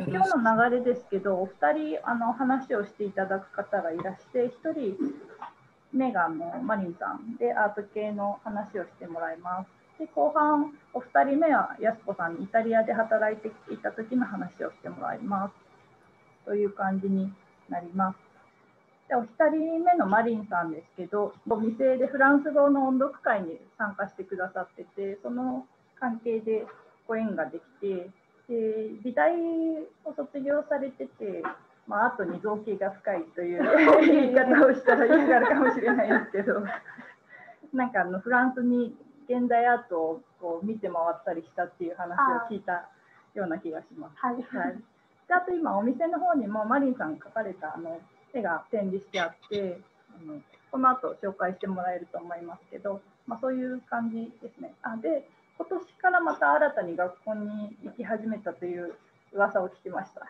今日の流れですけど、お二人話をしていただく方がいらして、1人目がマリンさんでアート系の話をしてもらいます。で後半、お二人目はやすこさんにイタリアで働いていた時の話をしてもらいますという感じになります。でお一人目のマリンさんですけど、お店でフランス語の音読会に参加してくださってて、その関係でご縁ができて、で美大を卒業されてて、あとに造形が深いという言い方をしたら嫌がるかもしれないですけど、なんかフランスに現代アートをこう見て回ったりしたっていう話を聞いたような気がします。はいはい、であと今お店の方にもマリンさん描かれた絵が展示してあって、この後紹介してもらえると思いますけど、そういう感じですね。で今年からまた新たに学校に行き始めたという噂を聞きました。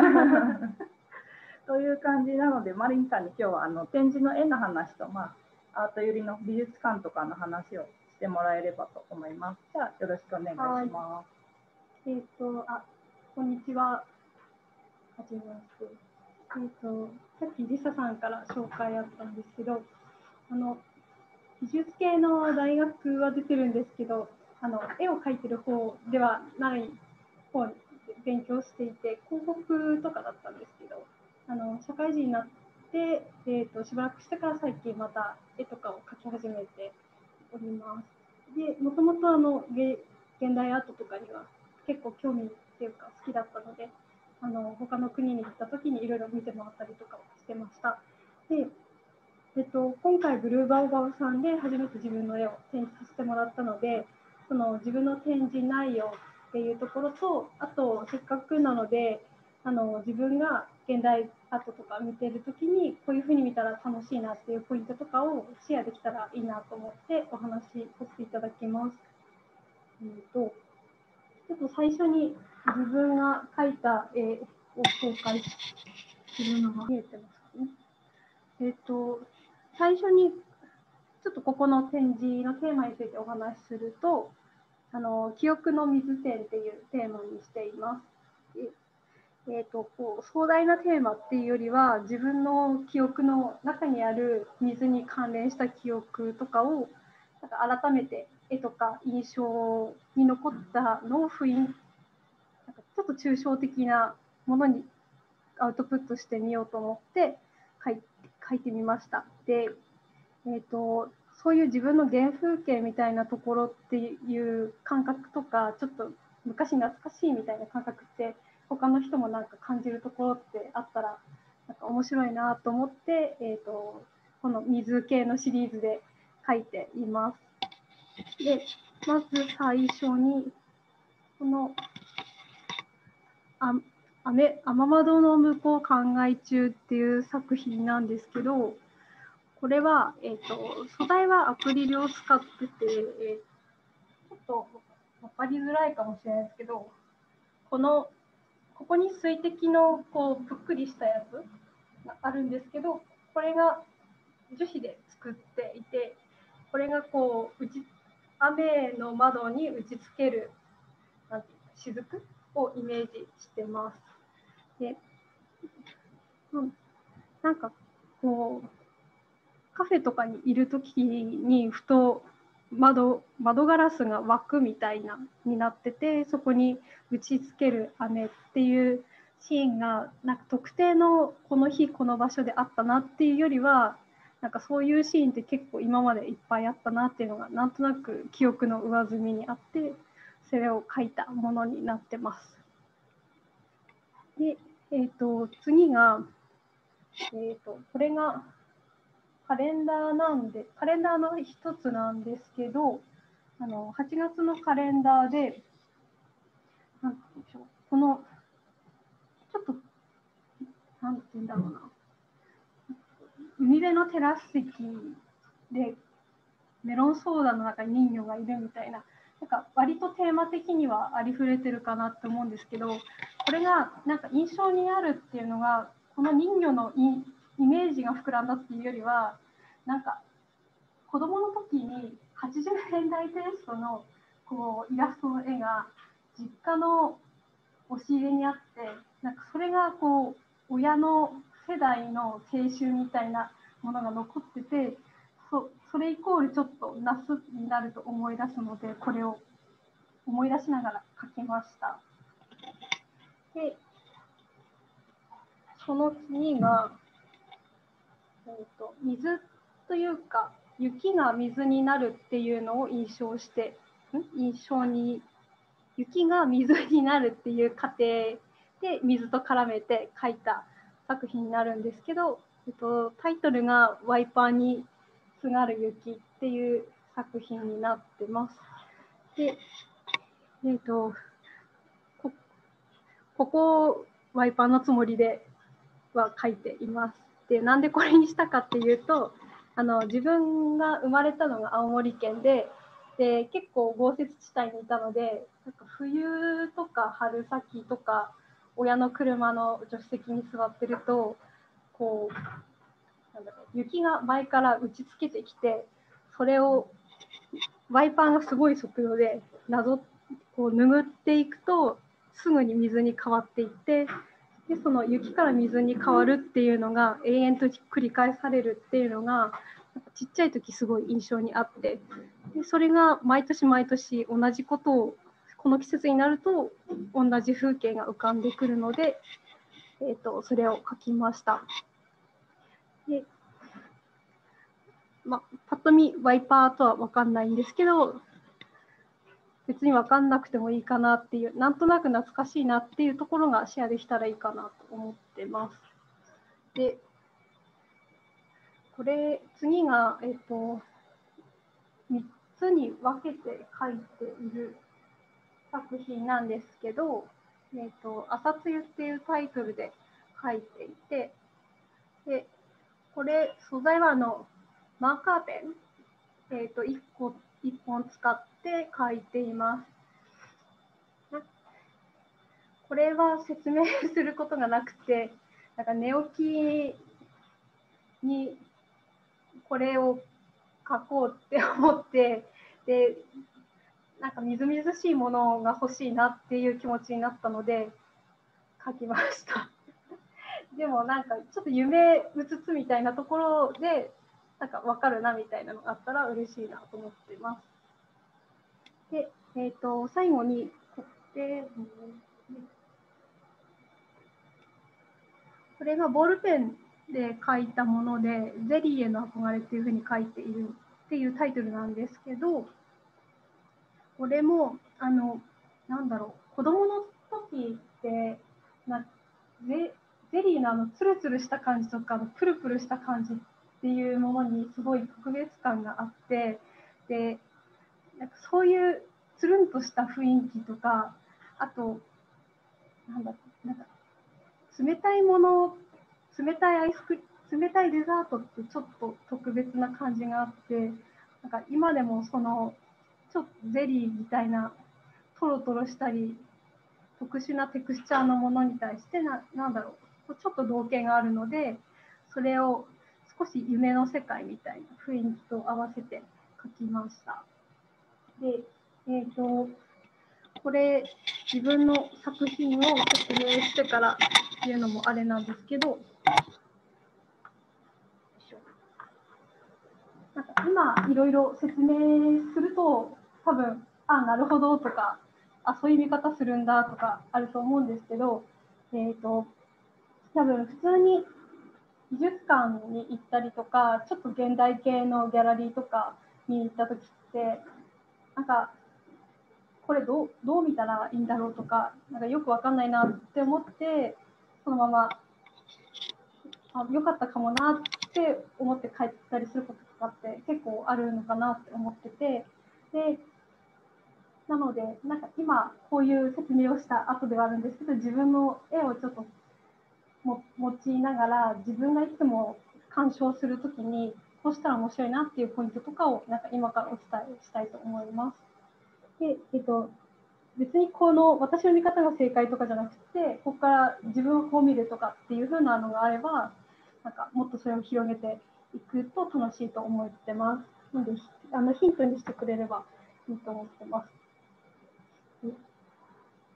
という感じなので、マリンさんに今日は展示の絵の話と、アート寄りの美術館とかの話をしてもらえればと思います。じゃあよろしくお願いします。 こんにちは。はじめまして。さっきリサさんから紹介あったんですけど、美術系の大学は出てるんですけど、絵を描いてる方ではない方で勉強していて、広告とかだったんですけど、社会人になって、しばらくしてから最近また絵とかを描き始めております。で、もともと現代アートとかには結構興味っていうか好きだったので、他の国に行った時にいろいろ見て回ったりとかをしてました。で、今回ブルーバオバオさんで初めて自分の絵を展示させてもらったので、その自分の展示内容っていうところと、あとせっかくなので自分が現代アートとか見てるときにこういうふうに見たら楽しいなっていうポイントとかをシェアできたらいいなと思ってお話しさせていただきます。ちょっと最初に自分が描いた絵を紹介するのが見えてますかね。最初にちょっとここの展示のテーマについてお話しすると、記憶の水展っていうテーマにしています。こう壮大なテーマっていうよりは、自分の記憶の中にある水に関連した記憶とかをなんか改めて絵とか印象に残ったのをなんかちょっと抽象的なものにアウトプットしてみようと思って書いてみました。で、そういう自分の原風景みたいなところっていう感覚とか、ちょっと昔懐かしいみたいな感覚って他の人もなんか感じるところってあったらなんか面白いなと思って、この水系のシリーズで書いています。で、まず最初にこの雨窓の向こう考え中っていう作品なんですけど、これは、素材はアクリルを使ってて、ちょっと分かりづらいかもしれないですけど、ここに水滴のこうぷっくりしたやつがあるんですけど、これが樹脂で作っていて、これがこう雨の窓に打ちつけるなんていうか雫をイメージしてます。で、なんかこうカフェとかにいるときにふと窓ガラスが枠みたいになってて、そこに打ちつける雨っていうシーンがなんか特定のこの日この場所であったなっていうよりは、なんかそういうシーンって結構今までいっぱいあったなっていうのがなんとなく記憶の上積みにあって、それを書いたものになってます。で、次が、これがカレンダーの一つなんですけど、8月のカレンダーで、なんて言うんでしょう、この、ちょっと、なんて言うんだろうな、海辺のテラス席でメロンソーダの中に人魚がいるみたいな、なんか割とテーマ的にはありふれてるかなって思うんですけど、これがなんか印象にあるっていうのが、この人魚のイメージが膨らんだっていうよりは、なんか子供の時に80年代テイストのこうイラストの絵が実家の押し入れにあって、なんかそれがこう親の世代の青春みたいなものが残ってて、それイコールちょっと夏になると思い出すので、これを思い出しながら書きました。で、その次が、水というか雪が水になるっていうのを雪が水になるっていう過程で水と絡めて書いた作品になるんですけど、タイトルがワイパーにすがる雪っていう作品になってます。で、ここワイパーのつもりでは書いています。で、なんでこれにしたかっていうと、自分が生まれたのが青森県で、結構豪雪地帯にいたので、なんか冬とか春先とか親の車の助手席に座ってると、こう雪が前から打ちつけてきて、それをワイパーがすごい速度でこう拭っていくとすぐに水に変わっていって、でその雪から水に変わるっていうのが永遠と繰り返されるっていうのがちっちゃい時すごい印象にあって、でそれが毎年毎年同じことをこの季節になると同じ風景が浮かんでくるので、それを書きました。で、パッと見ワイパーとは分かんないんですけど、別に分かんなくてもいいかなっていう、なんとなく懐かしいなっていうところがシェアできたらいいかなと思ってます。で、次が、3つに分けて書いている作品なんですけど、朝露っていうタイトルで書いていて、でこれ素材はマーカーペン、1本使って書いています。これは説明することがなくて、なんか寝起きにこれを書こうって思って、でなんかみずみずしいものが欲しいなっていう気持ちになったので書きました。でもなんかちょっと夢うつつみたいなところでなんか分かるなみたいなのがあったら嬉しいなと思っています。で、最後にこれがボールペンで書いたもので、ゼリーへの憧れっていうふうに書いているっていうタイトルなんですけど、これもなんだろう、子供の時ってゼリーのツルツルした感じとかプルプルした感じっていうものにすごい特別感があって、でなんかそういうつるんとした雰囲気とか、あとなんか冷たいもの、冷たい冷たいデザートってちょっと特別な感じがあって、なんか今でもそのちょっとゼリーみたいなトロトロしたり特殊なテクスチャーのものに対してなんだろう、ちょっと同型があるので、それを少し夢の世界みたいな雰囲気と合わせて書きました。で、これ自分の作品を説明してからっていうのもあれなんですけど、なんか今いろいろ説明すると多分なるほどとかそういう見方するんだとかあると思うんですけど、多分普通に美術館に行ったりとかちょっと現代系のギャラリーとかに行った時ってなんかこれどう見たらいいんだろうとか、なんかよく分かんないなって思ってそのまま良かったかもなって思って帰ったりすることとかって結構あるのかなって思ってて、でなのでなんか今こういう説明をした後ではあるんですけど、自分の絵をちょっと用いながら自分がいつも鑑賞するときにこうしたら面白いなっていうポイントとかをなんか今からお伝えしたいと思います。で、別にこの私の見方が正解とかじゃなくて、ここから自分をこう見るとかっていう風なのがあれば、なんかもっとそれを広げていくと楽しいと思ってます。のでヒントにしてくれればいいと思ってます。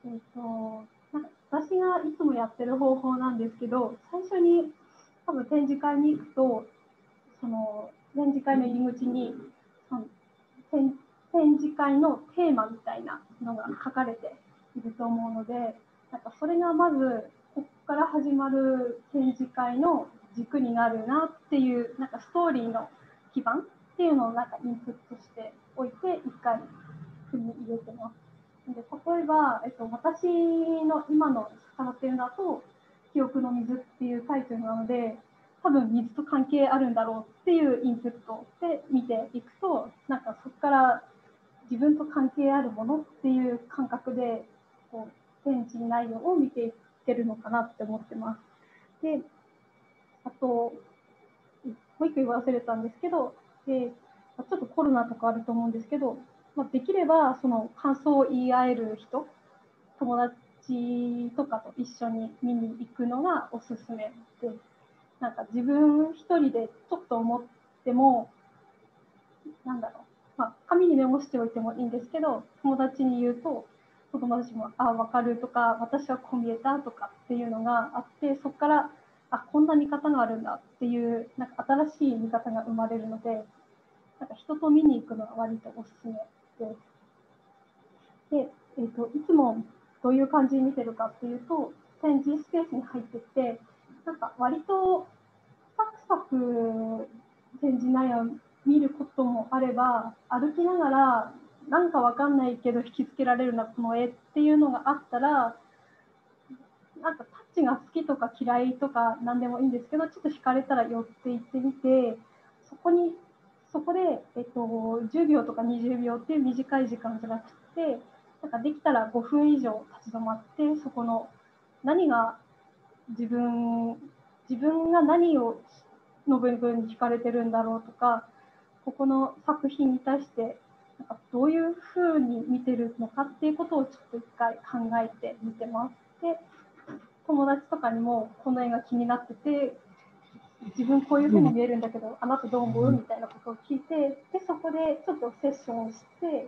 なんか私がいつもやってる方法なんですけど、最初に多分展示会に行くと、その展示会の入り口にその展示会のテーマみたいなのが書かれていると思うので、なんかそれがまずここから始まる展示会の軸になるなっていう、なんかストーリーの基盤っていうのをなんかインプットしておいて一回組み入れてます。で例えば、私の今の触ってるのだと「記憶の水」っていうタイトルなので、多分水と関係あるんだろうっていうインプットで見ていくと、なんかそこから自分と関係あるものっていう感覚でこう展示内容を見ていけるのかなって思ってます。で、あともう一個言わせれたんですけど、ちょっとコロナとかあると思うんですけど、できればその感想を言い合える人、友達とかと一緒に見に行くのがおすすめで、なんか自分一人でちょっと思っても、なんだろう、紙にメモしておいてもいいんですけど、友達に言うと、友達も、あ、分かるとか、私はこう見えたとかっていうのがあって、そこから、あ、こんな見方があるんだっていう、なんか新しい見方が生まれるので、なんか人と見に行くのが割とおすすめです。で、いつもどういう感じに見てるかっていうと、展示スペースに入ってって、なんか割とサクサク展示内容を見ることもあれば、歩きながらなんかわかんないけど引きつけられるなこの絵っていうのがあったら、なんかタッチが好きとか嫌いとか何でもいいんですけど、ちょっと惹かれたら寄っていってみて、そこで、10秒とか20秒っていう短い時間じゃなくて、なんかできたら5分以上立ち止まって、そこの何が自分が何をの部分に惹かれてるんだろうとか、ここの作品に対してなんかどういうふうに見てるのかっていうことをちょっと一回考えてみてます。で、友達とかにもこの絵が気になってて、自分こういうふうに見えるんだけど、あなたどう思うみたいなことを聞いて、でそこでちょっとセッションをして、で、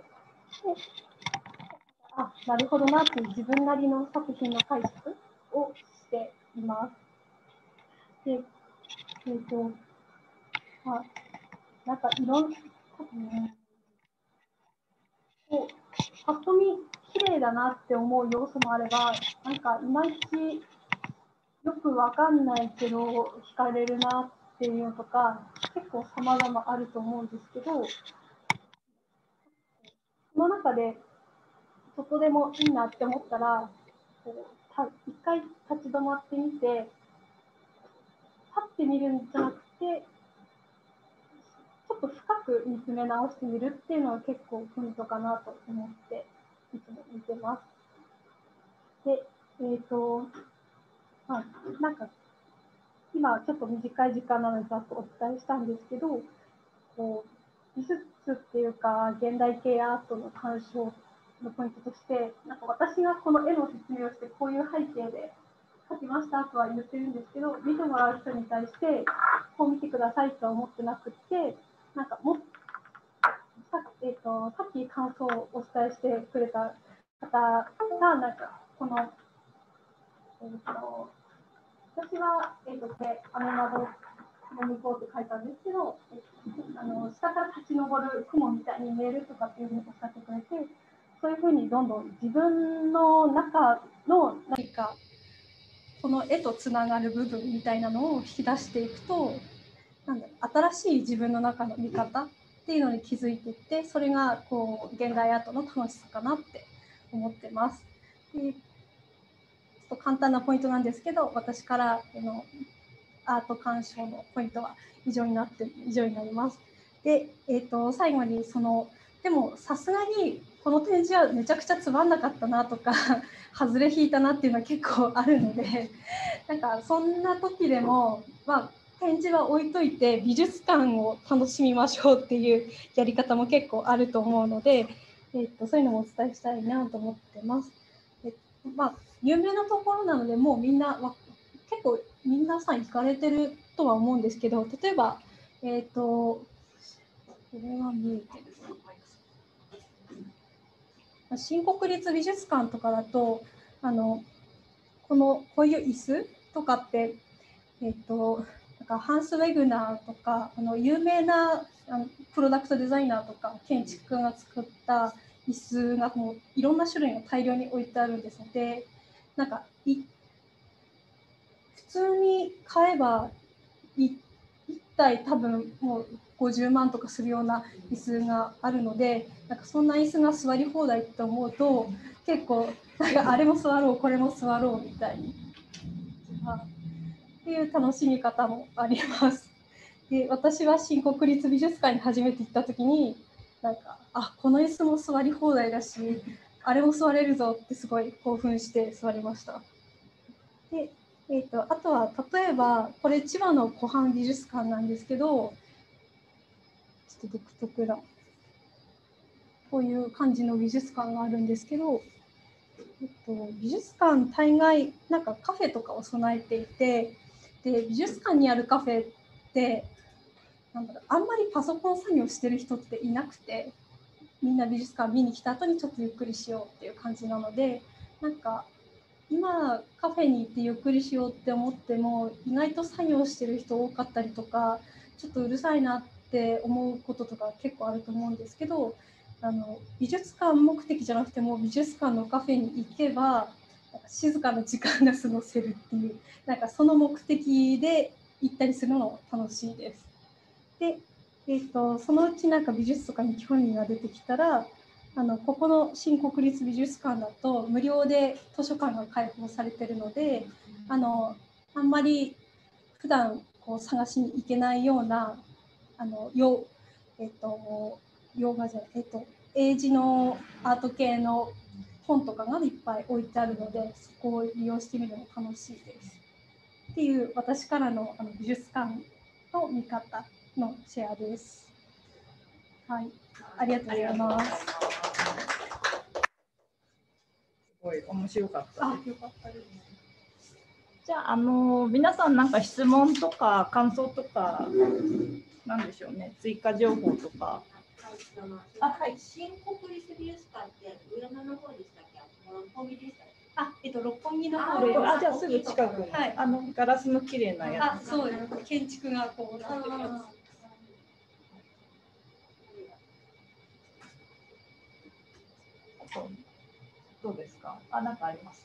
あ、なるほどなっていう自分なりの作品の解釈をしています。で、なんかいろんな、ぱっと見綺麗だなって思う要素もあれば、なんかいまいちよくわかんないけど惹かれるなっていうのとか、結構様々あると思うんですけど、その中でそこでもいいなって思ったら、一回立ち止まってみて、立ってみるんじゃなくて、ちょっと深く見つめ直してみるっていうのは結構ポイントかなと思っていつも見てます。で、なんか今ちょっと短い時間なのでざっとお伝えしたんですけど、美術っていうか現代系アートの鑑賞のポイントとして、なんか私がこの絵の説明をしてこういう背景で描きましたとは言ってるんですけど、見てもらう人に対してこう見てくださいとは思ってなくって、なんかさっき感想をお伝えしてくれた方が、なんかこの、私は、アメマドの向こうって書いたんですけど、下から立ち上る雲みたいに見えるとかっていうふうにおっしゃってくれて、そういうふうにどんどん自分の中の何かこの絵とつながる部分みたいなのを引き出していくと、新しい自分の中の見方っていうのに気づいていって、それがこう現代アートの楽しさかなって思ってます。で、ちょっと簡単なポイントなんですけど、私からアート鑑賞のポイントは以上になります。で、最後にでもさすがにこの展示はめちゃくちゃつまんなかったなとか外れ引いたなっていうのは結構あるので、なんかそんな時でも、展示は置いといて美術館を楽しみましょうっていうやり方も結構あると思うので、そういうのもお伝えしたいなと思ってます。有名なところなのでもうみんな結構皆さん行かれてるとは思うんですけど、例えばこれは見えてる新国立美術館とかだとこういう椅子とかって、なんかハンス・ウェグナーとか有名なプロダクトデザイナーとか建築家が作った椅子がもういろんな種類が大量に置いてあるんですので、なんか普通に買えば1体多分もう50万とかするような椅子があるので、なんかそんな椅子が座り放題って思うと結構なんかあれも座ろうこれも座ろうみたいにっていう楽しみ方もあります。で、私は新国立美術館に初めて行った時になんかこの椅子も座り放題だしあれも座れるぞってすごい興奮して座りました。であとは例えばこれ千葉の湖畔美術館なんですけど、ちょっと独特なこういう感じの美術館があるんですけど、美術館大概なんかカフェとかを備えていて、で美術館にあるカフェってあんまりパソコン作業してる人っていなくて、みんな美術館見に来た後にちょっとゆっくりしようっていう感じなので、なんか今カフェに行ってゆっくりしようって思っても意外と作業してる人多かったりとか、ちょっとうるさいなって思うこととか結構あると思うんですけど、美術館目的じゃなくても美術館のカフェに行けばなんか静かな時間が過ごせるっていう、なんかその目的で行ったりするのも楽しいです。で、そのうちなんか美術とかに興味が出てきたら、ここの新国立美術館だと無料で図書館が開放されているので、あんまり普段こう探しに行けないような洋画じゃない、英字のアート系の本とかがいっぱい置いてあるので、そこを利用してみるのも楽しいですっていう私からの美術館の見方のシェアです。はい、ありがとうございます。すごい面白かったです。 よかったです。 じゃあ、皆さんなんか質問とか感想とかなんでしょうね、追加情報とか。 はい、新国立美術館って上野の方でしたっけ？六本木でしたっけ？ 六本木の方で。 じゃあすぐ近くに、はい、ガラスの綺麗なやつ。 そうです。建築がこうなってるやつ。 どうですか？なんかあります？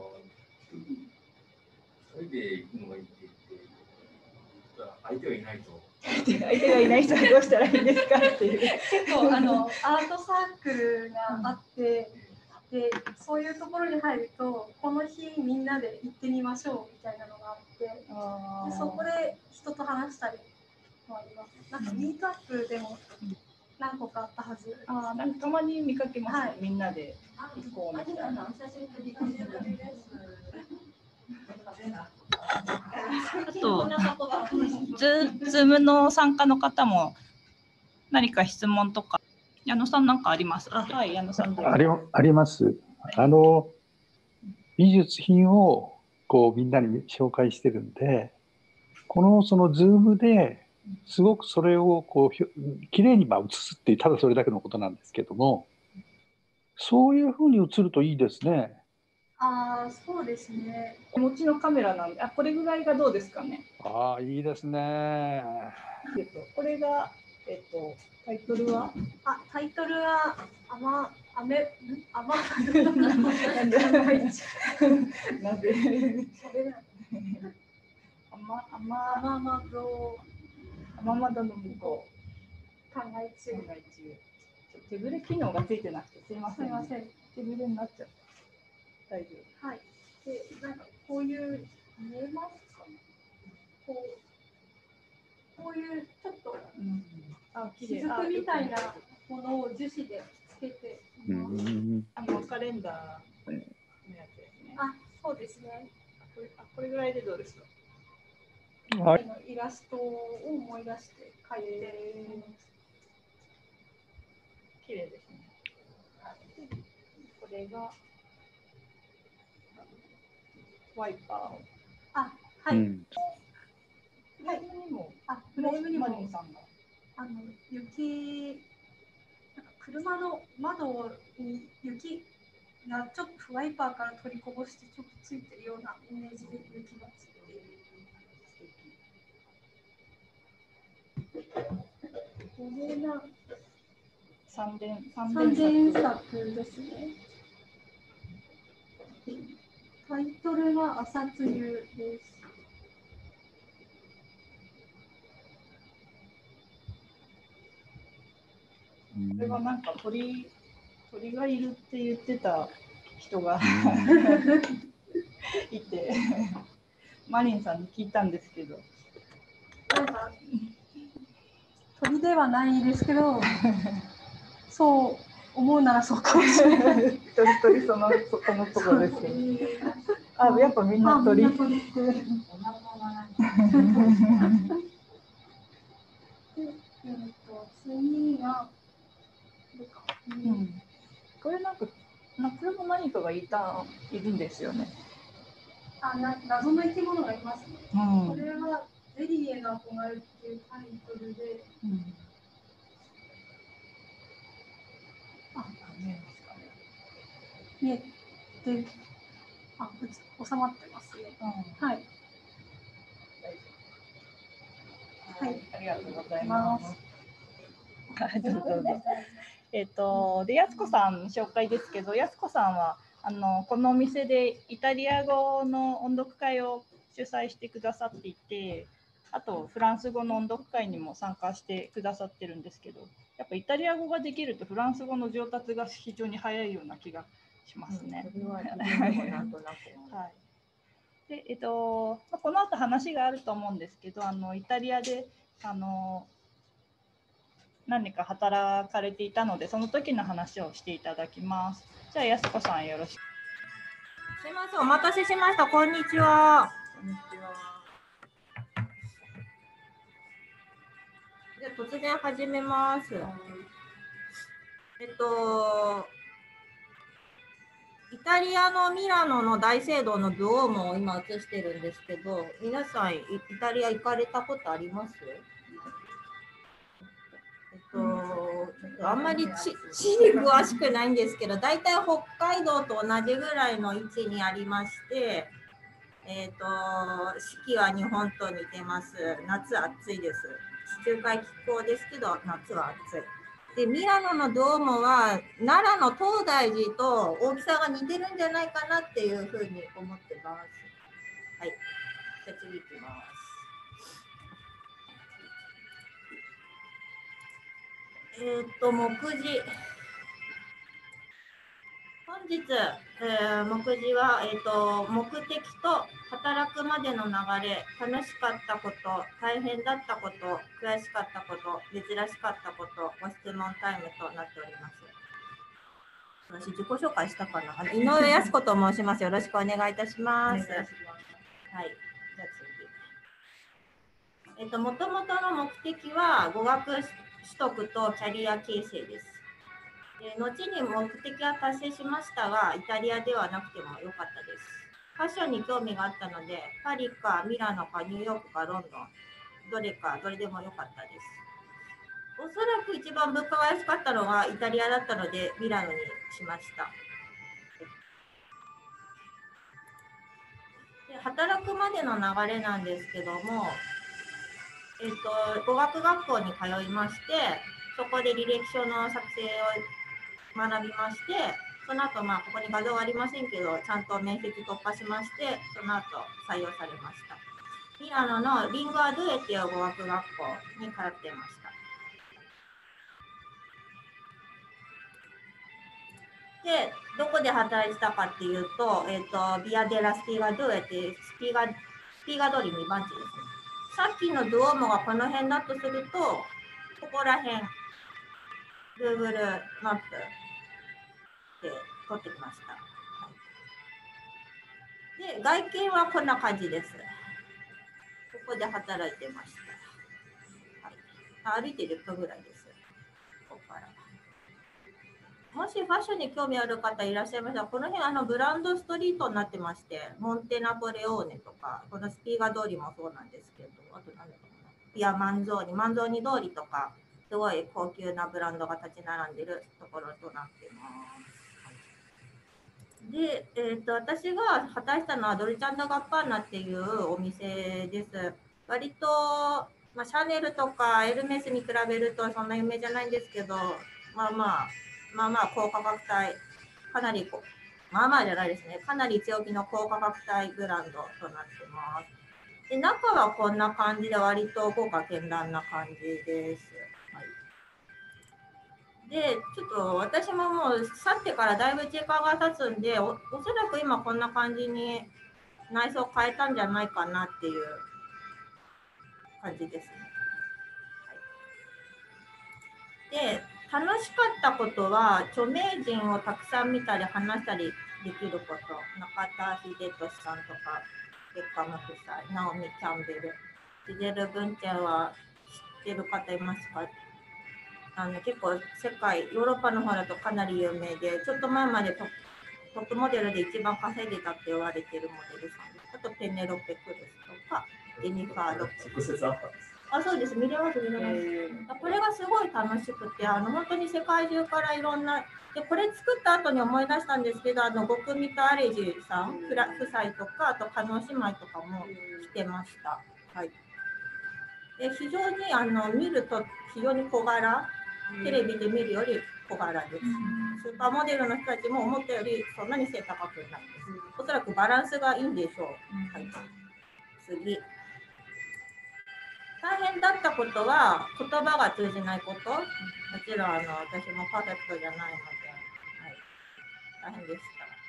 一人で行くのがいいって言って、相手がいないと。 相手がいない人はどうしたらいいんですかっていう。 結構アートサークルがあって、でそういうところに入るとこの日みんなで行ってみましょうみたいなのがあって、でそこで人と話したりもあります。なんかミートアップでも何個かあったはず。 なんかたまに見かけます、ね、 はい、 みんなで行こうみたいな。あと、Zoom の参加の方も何か質問とか、矢野さんなんかあります？はい、矢野さん。 あります。美術品をこうみんなに紹介してるんで、その Zoom ですごくそれをこうきれいに映すっていう、ただそれだけのことなんですけども、そういうふうに映るといいですね。 そうですね。 手持ちのカメラなんで、これぐらいがどうですかね。 いいですね。 これが、タイトルは？ タイトルはなんで雨窓の向こう。考え中。手ぶれ機能がついてなくてすいません。手ぶれになっちゃった。大丈夫。 はい。で、なんかこういう見えますかね。こういうちょっと雫みたいなものを樹脂でつけて。 カレンダーのやつですね。 そうですね。 これぐらいでどうですか？ イラストを思い出して描いて。 綺麗ですね。これがワイパーを。 はい。 フレームにもマリンさんが。 雪、なんか車の窓に雪がちょっとワイパーから取りこぼしてちょっとついてるようなイメージで雪がついている。これが三連作ですね。タイトルは朝露です。 これはなんか鳥がいるって言ってた人がいて、マリンさんに聞いたんですけど。 なんか鳥ではないですけど、そう思うならそうかもしれない。 鳥そのところですよね。あ、やっぱみんな鳥。 次がこれなんかこれも何かがいるんですよね。 謎の生き物がいますね。 これはゼリエが憧れっていうタイトルで。見えて、収まってますね。はい。 はい、ありがとうございます。で、やすこさん紹介ですけど、やすこさんはこのお店でイタリア語の音読会を主催してくださっていて、あとフランス語の音読会にも参加してくださってるんですけど、やっぱイタリア語ができるとフランス語の上達が非常に早いような気がしますね。で、この後話があると思うんですけど、イタリアで何か働かれていたので、その時の話をしていただきます。じゃあ、やすこさんよろしく。 すいません、お待たせしました。こんにちは。こんにちは。じゃあ突然始めます。イタリアのミラノの大聖堂のドゥオーモを今映してるんですけど、皆さんイタリア行かれたことあります？あんまり地理詳しくないんですけど、大体北海道と同じぐらいの位置にありまして、四季は日本と似てます。夏暑いです。地中海気候ですけど、夏は暑い。で、ミラノのドームは奈良の東大寺と大きさが似てるんじゃないかなっていうふうに思ってます。はい。じゃあ次いきます。目次。本日、目次は、目的と働くまでの流れ、楽しかったこと、大変だったこと、悔しかったこと、珍しかったこと、ご質問タイムとなっております。私、自己紹介したかな。井上靖子と申します。よろしくお願いいたします。はい。じゃあ次。もともとの目的は語学取得とキャリア形成です。後に目的は達成しましたが、イタリアではなくてもよかったです。ファッションに興味があったので、パリかミラノかニューヨークかロンドン、どれでもよかったです。おそらく一番物価が安かったのがイタリアだったので、ミラノにしました。で、働くまでの流れなんですけども、語学学校に通いまして、そこで履歴書の作成を学びまして、その後、ここに画像はありませんけど、ちゃんと面接突破しまして、その後採用されました。ミラノのリングアドゥエっていう語学学校に通っていました。で、どこで働いてたかっていうと、ビアデラスピガドゥエっていうスピガ通り2番地ですね。さっきのドゥオーモがこの辺だとすると、ここら辺、Google マップで撮ってきました。で、外見はこんな感じです。ここで働いてました。はい、歩いて10分ぐらいです。ここから。もしファッションに興味ある方いらっしゃいましたら、この辺ブランドストリートになってまして、モンテナポレオーネとか、このスピーガ通りもそうなんですけど、あと何だろうな、いや、マンゾーニ通りとか、 すごい高級なブランドが立ち並んでいるところとなっています。で、私が果たしたのはドルチャンドガッパーナっていうお店です。割と、まあ、シャネルとかエルメスに比べるとそんな有名じゃないんですけど、まあまあ高価格帯、かなりまあまあじゃないですね、かなり強気の高価格帯ブランドとなってます。で、中はこんな感じで割と豪華絢爛な感じです。はい、で、ちょっと私ももう去ってからだいぶ時間が経つんで、おそらく今こんな感じに内装変えたんじゃないかなっていう感じですね。はい、で、楽しかったことは、著名人をたくさん見たり話したりできること。中田英寿さんとか、ベッカム夫妻、ナオミ・キャンベル、ジゼル・ブンチェンは知ってる方いますか？結構世界、ヨーロッパの方だとかなり有名で、ちょっと前までトップモデルで一番稼いでたって言われているモデルさんです。あとペネロペ・クルスとか、ジェニファー・ロック。 直接あったんです。 あ、そうです。見れます、見れます。これがすごい楽しくて、本当に世界中からいろんな、で、これ作った後に思い出したんですけど、ゴクミとアレジさん、夫妻とか、あと加納姉妹とかも来てました。はい。で、非常に見ると非常に小柄、テレビで見るより小柄です。スーパーモデルの人たちも思ったよりそんなに背高くないです。おそらくバランスがいいんでしょう。はい。次。大変だったことは言葉が通じないこと。もちろん私もパーフェクトじゃないので、はい、大変でした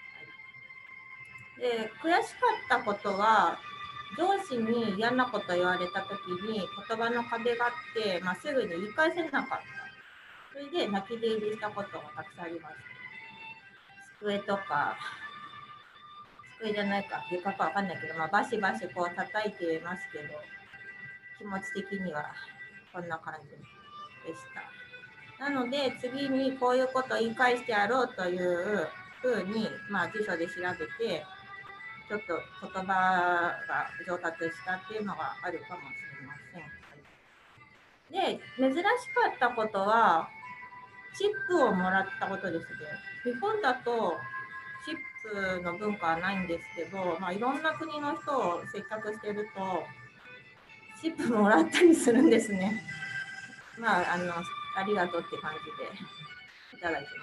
。はい、で、悔しかったことは上司に嫌なこと言われたときに言葉の壁があって、すぐに言い返せなかった。それで泣き出入りしたことがたくさんありました。机とか、机じゃないか、床かわかんないけど、バシバシこう叩いてますけど、気持ち的にはこんな感じでした。なので次にこういうことを言い返してやろうというふうに、辞書で調べてちょっと言葉が上達したっていうのがあるかもしれません。で、珍しかったことはチップをもらったことですね。日本だとチップの文化はないんですけど、いろんな国の人を接客してるとチップもらったりするんですね。ありがとうって感じでいただきました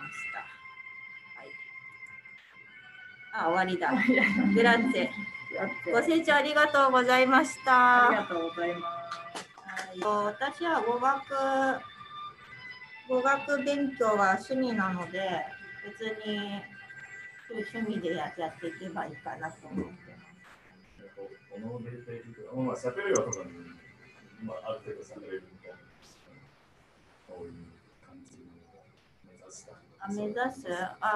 。はい、終わりだ。グラッツェ。ご清聴ありがとうございました。 ありがとうございます。 私は語学勉強は趣味なので、別に趣味でやっていけばいいかなと思ってます。 このレベルとか、喋れるは特に、ある程度喋れるみたいな、こういう感じを目指した。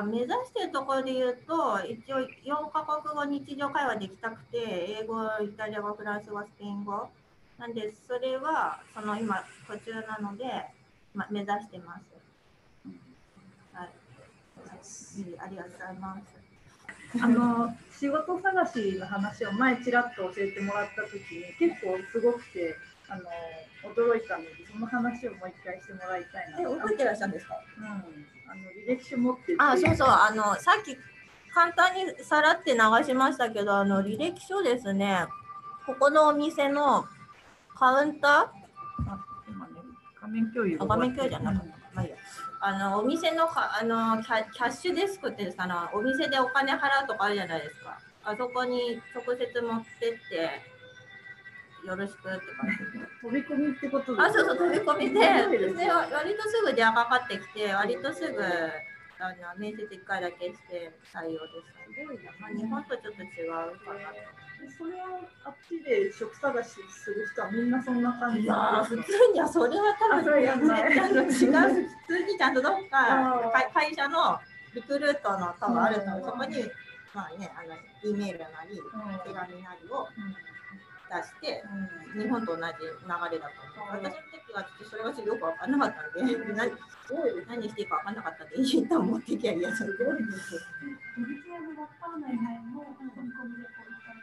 目指しているところで言うと、一応4カ国語日常会話できたくて、英語、イタリア語、フランス語、スペイン語。なんで、それは今途中なので、目指してます。はい。ありがとうございます。 仕事探しの話を前ちらっと教えてもらったときに結構すごくて驚いたので、その話をもう一回してもらいたいな。 覚えてらっしゃるんですか？ 履歴書持ってて。 そうそう、さっき簡単にさらって流しましたけど、履歴書ですね。ここのお店のカウンター。 今ね、画面共有。 画面共有じゃなかった。いいや。お店のキャッシュデスクってですかね、お店でお金払うとかあるじゃないですか。あそこに直接持ってって、よろしくって感じで。 飛び込みってことで。 そうそう、飛び込みで、割とすぐ電話かかってきて、割とすぐ面接1回だけして採用です。すごいな。日本とちょっと違うかな。 それをあっちで職探しする人はみんなそんな感じ。 いや普通にはそれは多分違う。普通にちゃんとどっか会社のリクルートの多分あると、そこにEメールなり手紙なりを出して、日本と同じ流れだと思う。私の時はそれがよく分からなかったんで、何していいか分からなかったんで、一旦持ってきゃいいやつ。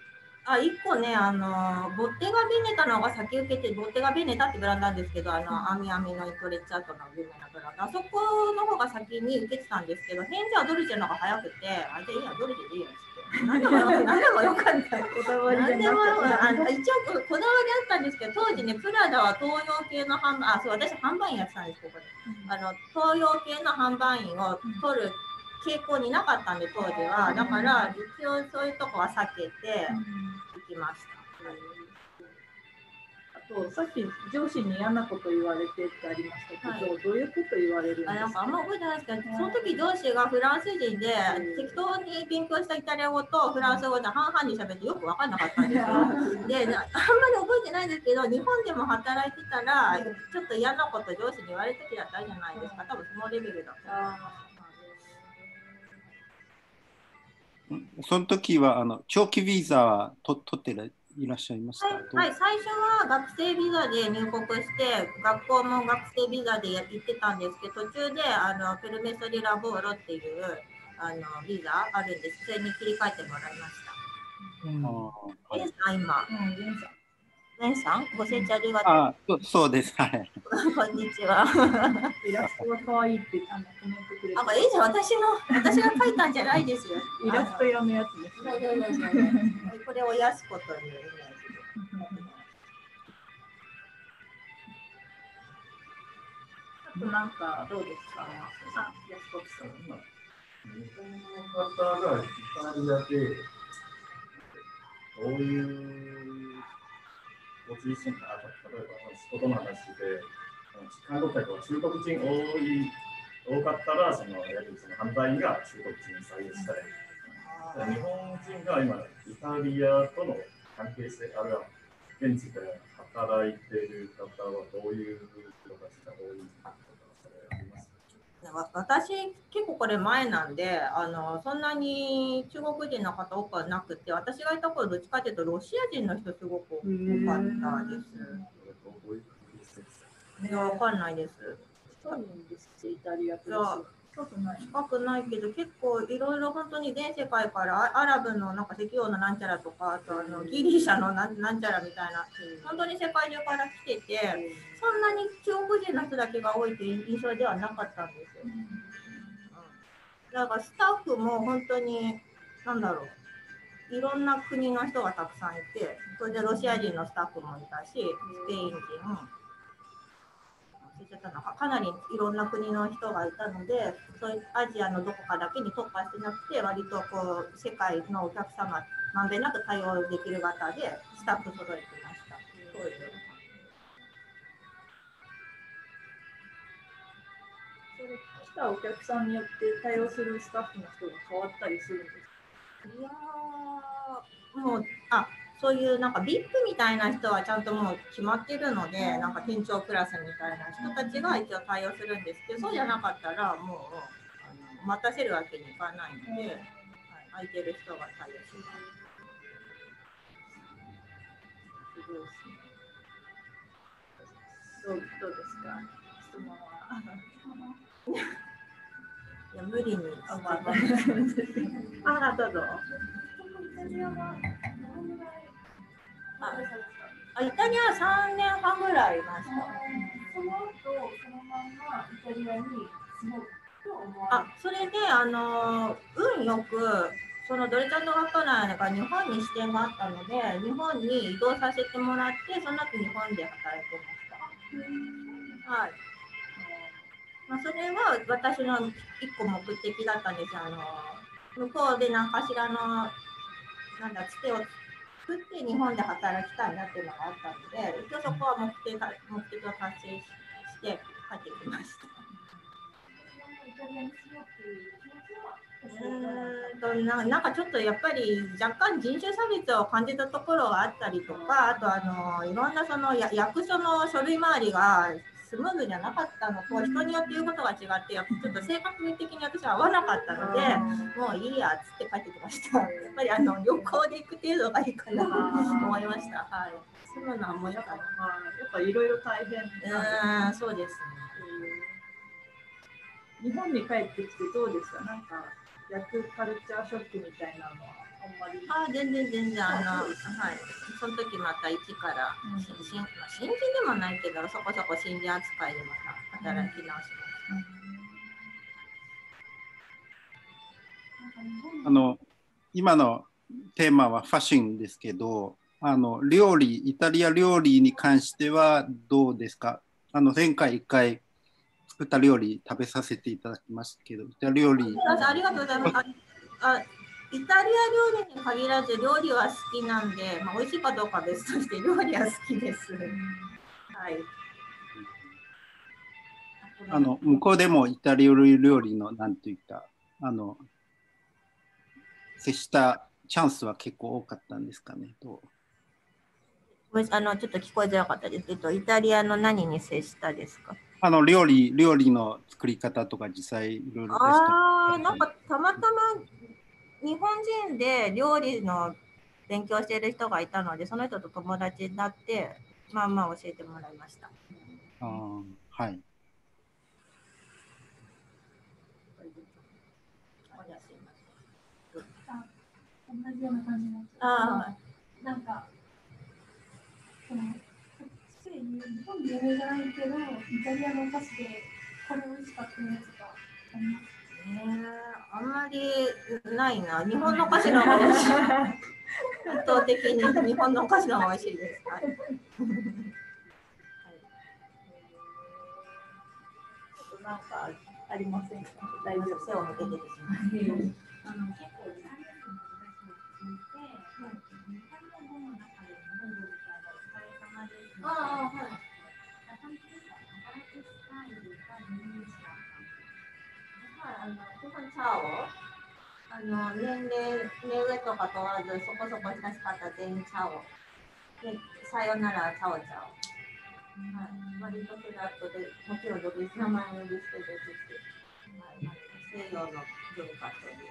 あ、1個ね、ボッテガ・ベネタの方が先受けて、ボッテガ・ベネタってブランドなんですけど、アミアミのイントレッチャートの有名なブランド、あそこの方が先に受けてたんですけど、返事はドルチェの方が早くて、あ、じゃあいいや、ドルチェでいいやつって。何でもよかった。 こだわり何でもじゃなくて一応こだわりあったんですけど、当時ね、プラダは東洋系の販売、あ、そう、私販売員やってたんです、ここで。東洋系の販売員を取る傾向になかったんで、当時は。だから、一応そういうとこは避けて行きました。 あと、さっき上司に嫌なこと言われてってありましたけど、どういうこと言われるんですか？ なんかあんま覚えてないですけど、その時上司がフランス人で、適当に勉強したイタリア語とフランス語で半々に喋ってよく分かんなかったんですよ。で、あんまり覚えてないんですけど、日本でも働いてたら、ちょっと嫌なこと上司に言われた時だったじゃないですか。多分そのレベルだったと思います。 その時は長期ビザは取っていらっしゃいますか？ はい、最初は学生ビザで入国して、学校も学生ビザで行ってたんですけど、途中でペルメソリラボーロっていうビザあるんです。それに切り替えてもらいました。レンさん、今。レンさん、ご清聴ありがとう。 そうです。はい。 こんにちは。 イラストが可愛いってコメントくれて。 あ、これじゃ私が描いたんじゃないですよ。 イラスト用のやつです。 これをやすこというイメージで。あとなんかどうですか？あ、やすことさん。 日本の方がイタリアでどういうご自身が例えば仕事の話で観光客は中国人多かったらその販売員が中国人に採用したり、日本人が今イタリアとの関係性、あるいは現地で働いている方はどういう人たちが多いのかありますか？ 私結構これ前なんでそんなに中国人の方多くはなくて、私がいた頃どっちかというとロシア人の人すごく多かったです。いや、わかんないです。 近いんですってイタリアと近くないけど、結構いろいろ本当に全世界からアラブのなんか石油のなんちゃらとか、あとギリシャのなんちゃらみたいな、本当に世界中から来てて、そんなに中国人の人だけが多いという印象ではなかったんですよ。だからスタッフも本当になんだろう、いろんな国の人がたくさんいて、それでロシア人のスタッフもいたし、スペイン人、かなりいろんな国の人がいたので、そういうアジアのどこかだけに特化してなくて、割とこう世界のお客様まんべんなく対応できる方でスタッフ揃えてました。そういうそれ来たお客さんによって対応するスタッフの人が変わったりするんですか？ いやもうそういうなんか VIP みたいな人はちゃんともう決まってるので、なんか店長クラスみたいな人たちが一応対応するんですけど、そうじゃなかったらもう待たせるわけにいかないので、空いてる人が対応します。すごいですね。どうですか？質問は。いや無理に。どうぞ。イタリアは3年半ぐらいいました。その後、そのままイタリアに住もうと思われた。それで運よくそのドルチャンドガットナーが日本に支店があったので、日本に移動させてもらって、その後日本で働いてました。はい。それは私の一個目的だったんです。向こうで何かしらのつてを作って日本で働きたいなっていうのがあったので、一応そこは目的を達成して帰ってきました。なんかちょっとやっぱり若干人種差別を感じたところがあったりとか、あといろんなその役所の書類回りがスムーズじゃなかったのと、人によって言うことが違って、ちょっと性格的に私は合わなかったので、もういいやっつって帰ってきました。やっぱり旅行で行く程度がいいかなと思いました。はい。住むのはもうやっぱいろいろ大変。 そうですね。 日本に帰ってきてどうですか？なんか逆カルチャーショックみたいなのはあ、全然はい。その時また一から新人でもないけど、そこそこ新人扱いでまた働き直します。 今のテーマはファッションですけど、料理、イタリア料理に関してはどうですか？前回1回作った料理食べさせていただきましたけど、イタリア料理。 ありがとうございます。イタリア料理に限らず料理は好きなんで、まあ、美味しいかどうかは別として料理は好きです。はい。 向こうでもイタリア料理のなんていうか接したチャンスは結構多かったんですかね。ちょっと聞こえづらかったです。イタリアの何に接したですか？ 料理の作り方とか実際いろいろでした。 なんかたまたま日本人で料理の勉強している人がいたので、その人と友達になって、まあまあ教えてもらいました。 はい。 同じような感じになっちゃう。なんか、ついに日本で有名じゃないけど、イタリアのお菓子でこれ美味しかったやつがあります。 あんまりないな。日本のお菓子の方が美味しい。圧倒的に日本のお菓子の方が美味しいです。はい。 なんかありませんか？大丈夫。 背を向けてしまう。 結構イタリア人の私を聞いて、イタリア語の中で日本語でお疲れ様です。 はい。基本チャオ。年上とか問わず、そこそこ親しかった全員チャオ。で、さよならチャオチャオ。はい、割とフラットで、もちろん独立名前を呼び捨てですし、西洋の文化という。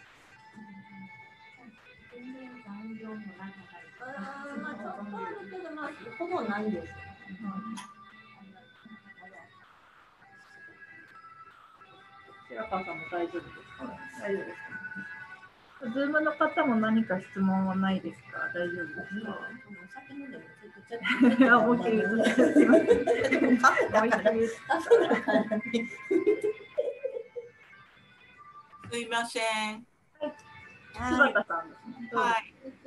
全然残業もなかったりとか。 まあちょっとあるけど、まあほぼないです。 白川さんも大丈夫ですか？大丈夫ですか？ズームの方も何か質問はないですか？大丈夫ですか？ お酒飲んでもちょっと思いっきりすいません。 すいません。 柴田さんですね。 はい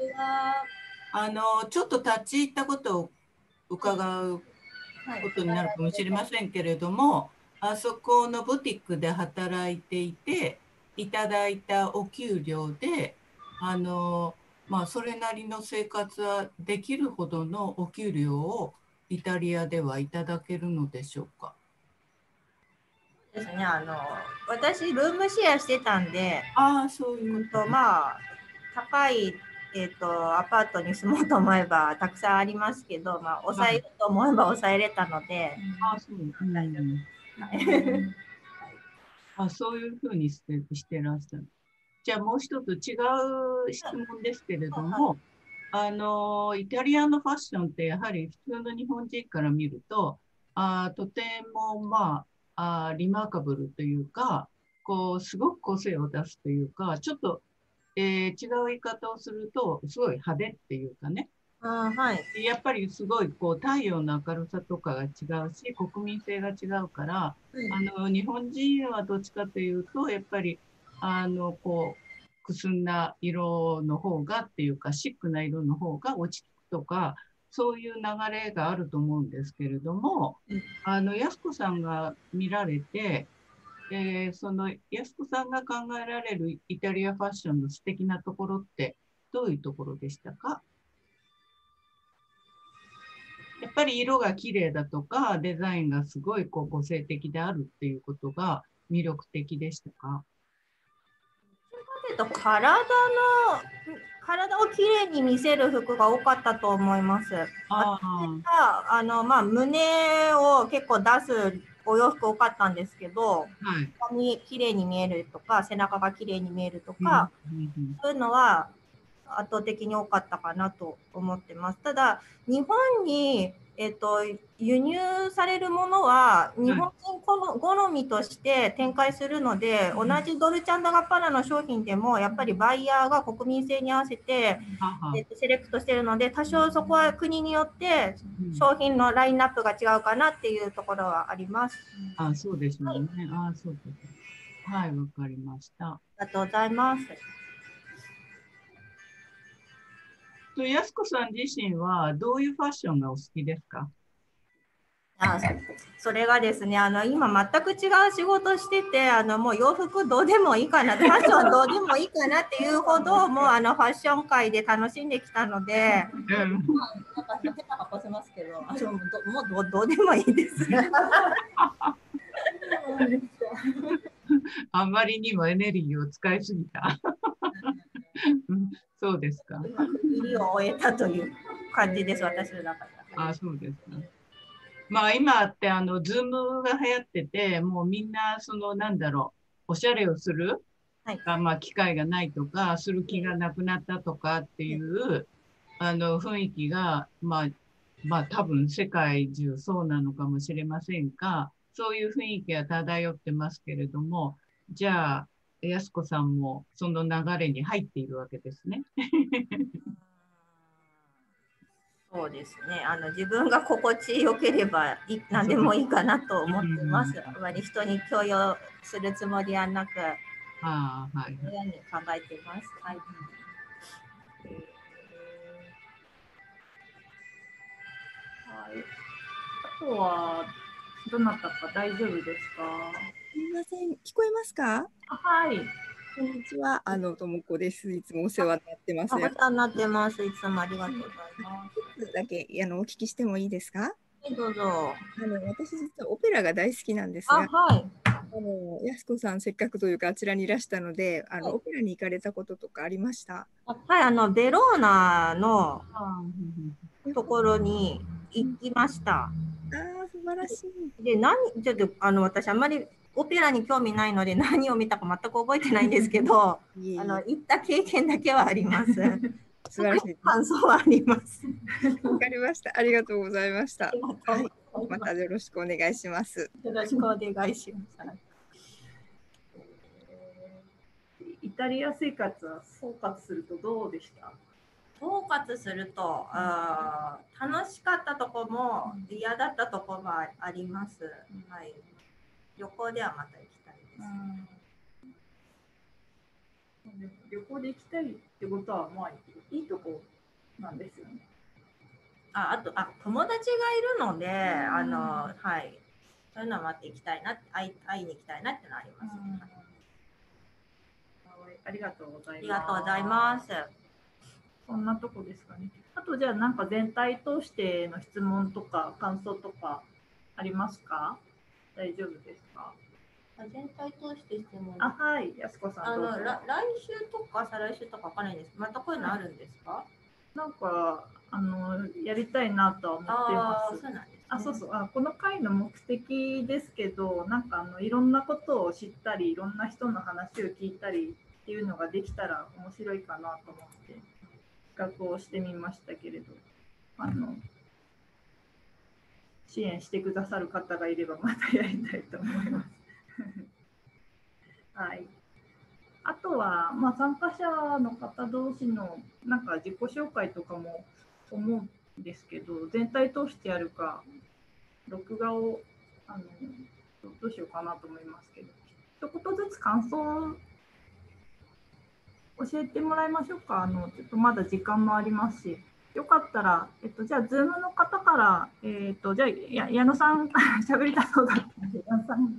。ちょっと立ち入ったことを伺うことになるかもしれませんけれども、あそこのブティックで働いていて、いただいたお給料で、まあ、それなりの生活はできるほどのお給料をイタリアではいただけるのでしょうか？ ですね、私、ルームシェアしてたんで、 そういうこと。 まあ、高い、アパートに住もうと思えばたくさんありますけど、まあ、抑えると思えば抑えれたので、 そういうふうにしてらっしゃる。じゃあもう一つ違う質問ですけれども、イタリアのファッションってやはり普通の日本人から見ると、とてもまあ、リマーカブルというか、すごく個性を出すというか、ちょっと、違う言い方をすると、すごい派手っていうかね。やっぱりすごい太陽の明るさとかが違うし、国民性が違うから、日本人はどっちかというと、やっぱりくすんだ色の方がっていうか、シックな色の方が落ち着くとか、そういう流れがあると思うんですけれども、安子さんが見られて、その安子さんが考えられるイタリアファッションの素敵なところってどういうところでしたか？やっぱり色が綺麗だとか、デザインがすごい個性的であるっていうことが魅力的でしたか？ 体をきれいに見せる服が多かったと思います。まあ、胸を結構出すお洋服多かったんですけど、きれいに見えるとか、背中がきれいに見えるとか、そういうのは圧倒的に多かったかなと思ってます。ただ、日本に、 輸入されるものは日本人好みとして展開するので、同じドルチャンダガッパーナの商品でもやっぱりバイヤーが国民性に合わせて、セレクトしているので、多少そこは国によって商品のラインナップが違うかなっていうところはあります。 あ、そうですよね。あ、そうです。はい、わかりました。 ありがとうございます。 やすこさん自身はどういうファッションがお好きですか？ それがですね、今全く違う仕事してて、もう洋服どうでもいいかな、ファッションどうでもいいかなっていうほど、もうファッション界で楽しんできたので、なんか変な格好しますけど、もうどうでもいいです。 あまりにもエネルギーを使いすぎた。そうですか。 入りを終えたという感じです、私の中で。 あ、そうですか。まあ今ってズームが流行ってて、もうみんななんだろう、おしゃれをする、まあ機会がないとか、する気がなくなったとかっていう雰囲気が、まあ多分世界中そうなのかもしれませんが、そういう雰囲気が漂ってますけれども、じゃあ、やすこさんもその流れに入っているわけですね。 そうですね。自分が心地よければ何でもいいかなと思ってます。あまり人に強要するつもりはなく、 はい。 このように考えています。はい。 あとはどなたか大丈夫ですか？ すみません、聞こえますか？ はい。 こんにちは、ともこです。いつもお世話になってます。 お世話になってます。いつもありがとうございます。 一つだけお聞きしてもいいですか？ どうぞ。 私実はオペラが大好きなんですが、やすこさんせっかくというかあちらにいらしたので、オペラに行かれたこととかありました？ はい、ベローナのところに行きました。 ああ、素晴らしい。 で、ちょっと私あんまりオペラに興味ないので何を見たか全く覚えてないんですけど、行った経験だけはあります。 素晴らしい。 感想はあります。 わかりました。ありがとうございました。はい、またよろしくお願いします。 よろしくお願いします。 イタリア生活は総括するとどうでした？ 総括すると、楽しかったところも嫌だったところもあります。はい。旅行ではまた行きたいです。旅行で行きたいってことは、まあいいとこなんですよね。 あと友達がいるので、はい。そういうのはまた行きたいな、会いに行きたいなってのはあります。 ありがとうございます。 ありがとうございます。 そんなとこですかね。あとじゃあなんか全体通しての質問とか感想とかありますか？大丈夫ですか？ 全体通して質問。 はい、やすこさんどうぞ。 来週とか再来週とかわからないです。またこういうのあるんですか？ なんかやりたいなとは思ってます。 そうなんですね。 この回の目的ですけど、なんかいろんなことを知ったり、いろんな人の話を聞いたりっていうのができたら面白いかなと思って企画をしてみましたけれど、支援してくださる方がいればまたやりたいと思います。はい。あとは、参加者の方同士のなんか自己紹介とかも思うんですけど、全体通してやるか、録画をどうしようかなと思いますけど、一言ずつ感想を教えてもらいましょうか。ちょっとまだ時間もありますし、よかったら、じゃあ、ズームの方から、じゃあ、矢野さん、喋りたそうだったので、矢野さん。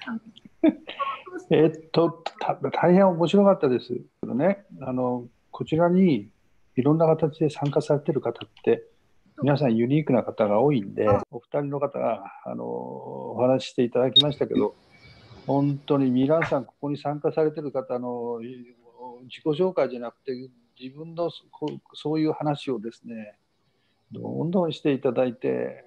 大変面白かったですけどね、こちらにいろんな形で参加されている方って、皆さんユニークな方が多いんで、お二人の方がお話ししていただきましたけど、本当に皆さん、ここに参加されている方の自己紹介じゃなくて、自分のそういう話をですね、どんどんしていただいて、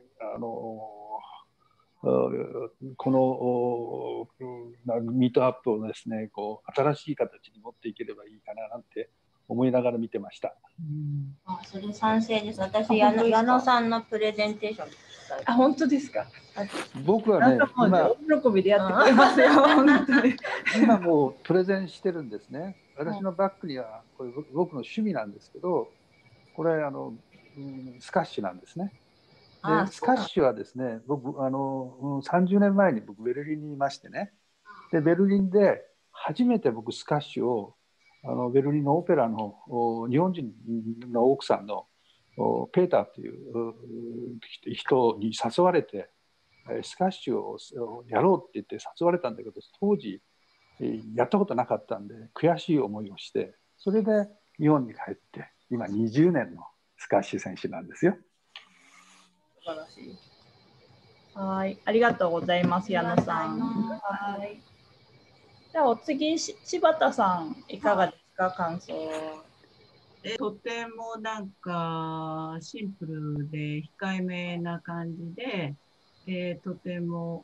このミートアップをですね、新しい形に持っていければいいかななんて思いながら見てました。 あ、それ賛成です。私、矢野さんのプレゼンテーション。 あ、本当ですか。 僕はね、 今喜びでやってくれますよ。本当に。 今もうプレゼンしてるんですね。私のバッグにはこれ僕の趣味なんですけど、これスカッシュなんですね。でスカッシュはですね、僕30年前に僕ベルリンにいましてね。でベルリンで初めて僕スカッシュをベルリンのオペラの日本人の奥さんのペーターという人に誘われてスカッシュをやろうって言って誘われたんだけど、当時やったことなかったんで悔しい思いをして、それで日本に帰って今20年のスカッシュ選手なんですよ。 素晴らしい。はい、ありがとうございます、矢野さん。はい。じゃあお次、柴田さんいかがですか、感想。 とてもなんかシンプルで控えめな感じで、とても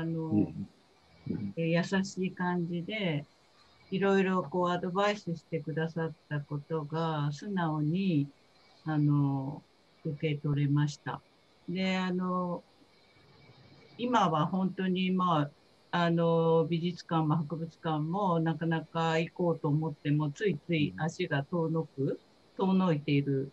優しい感じで、いろいろこうアドバイスしてくださったことが素直に受け取れました。で、今は本当に美術館も博物館もなかなか行こうと思ってもついつい足が遠のいている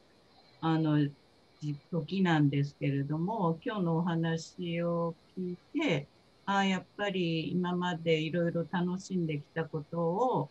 時なんですけれども、今日のお話を聞いて、やっぱり今までいろいろ楽しんできたことを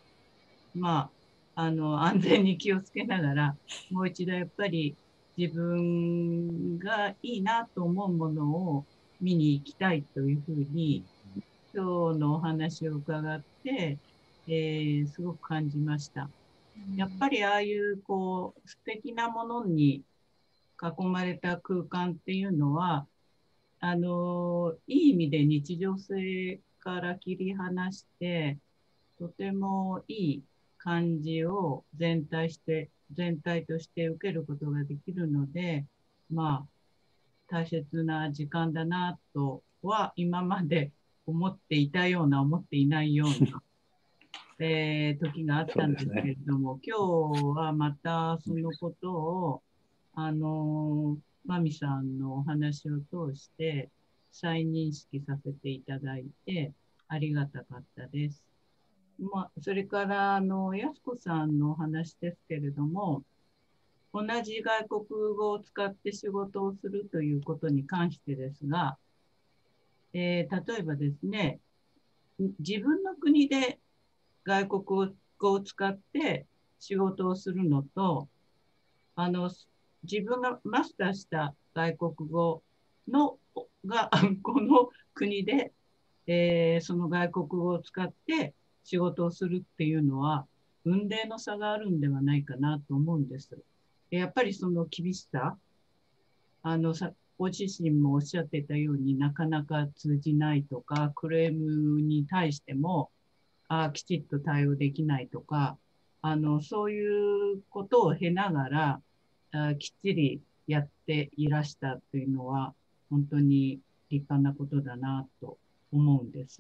安全に気をつけながらもう一度やっぱり自分がいいなと思うものを見に行きたいというふうに今日のお話を伺って、すごく感じました。やっぱりああいう素敵なものに囲まれた空間っていうのは、いい意味で日常性から切り離して、とてもいい感じを全体として受けることができるので、大切な時間だなとは今まで思っていたような、思っていないような、時があったんですけれども、今日はまたそのことを、真美さんのお話を通して再認識させていただいてありがたかったです。それから安子さんのお話ですけれども、同じ外国語を使って仕事をするということに関してですが、例えばですね、自分の国で外国語を使って仕事をするのと、自分がマスターした外国語がこの国で、その外国語を使って仕事をするっていうのは雲泥の差があるんではないかなと思うんです。やっぱりその厳しさ、ご自身もおっしゃっていたようになかなか通じないとか、クレームに対してもきちっと対応できないとか、そういうことを経ながらきっちりやっていらしたというのは本当に立派なことだなと思うんです。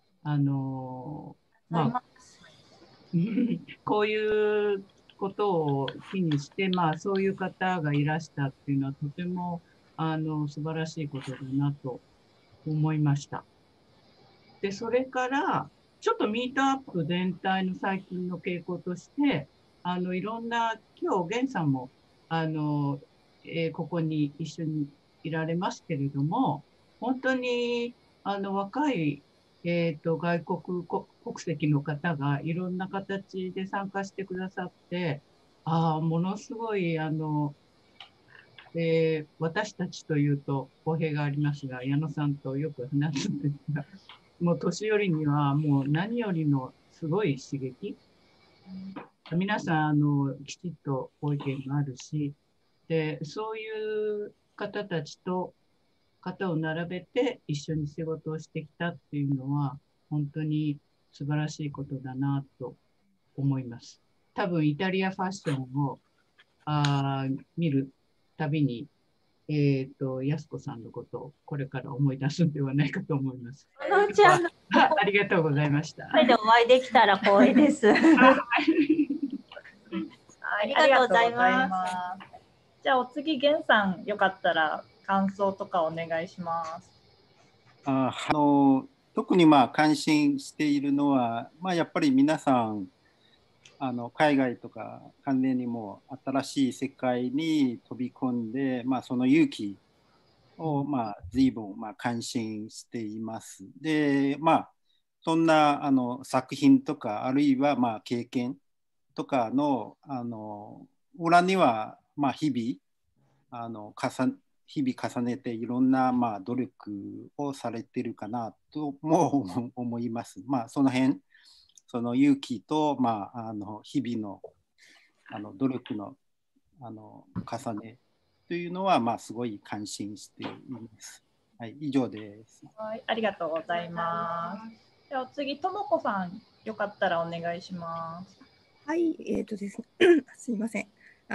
こういうことを機にして、そういう方がいらしたっていうのはとても素晴らしいことだなと思いました。で、それからちょっとミートアップ全体の最近の傾向として、いろんな、今日源さんもここに一緒にいられますけれども、本当に若い外国国籍の方がいろんな形で参加してくださって、ものすごい私たちというと語弊がありますが、矢野さんとよく話すんですが、もう年寄りにはもう何よりのすごい刺激。皆さんきちっとご意見があるし、でそういう方たちと肩を並べて一緒に仕事をしてきたっていうのは本当に素晴らしいことだなと思います。多分イタリアファッションを見るたびに安子さんのことをこれから思い出すんではないかと思います。ありがとうございました。 これでお会いできたら光栄です。 ありがとうございます。じゃあお次、源さん、よかったら感想とかお願いします。 特に関心しているのは、やっぱり皆さん海外とか関連にも新しい世界に飛び込んで、その勇気を随分関心しています。で、そんな作品とかあるいは経験とかの裏には日々重ねていろんな努力をされているかなとも思います。その辺その勇気と、日々の努力の重ねというのは、すごい感心しています。はい、以上です。 はい、ありがとうございます。では次、ともこさん、よかったらお願いします。 はい、ですね、すいません。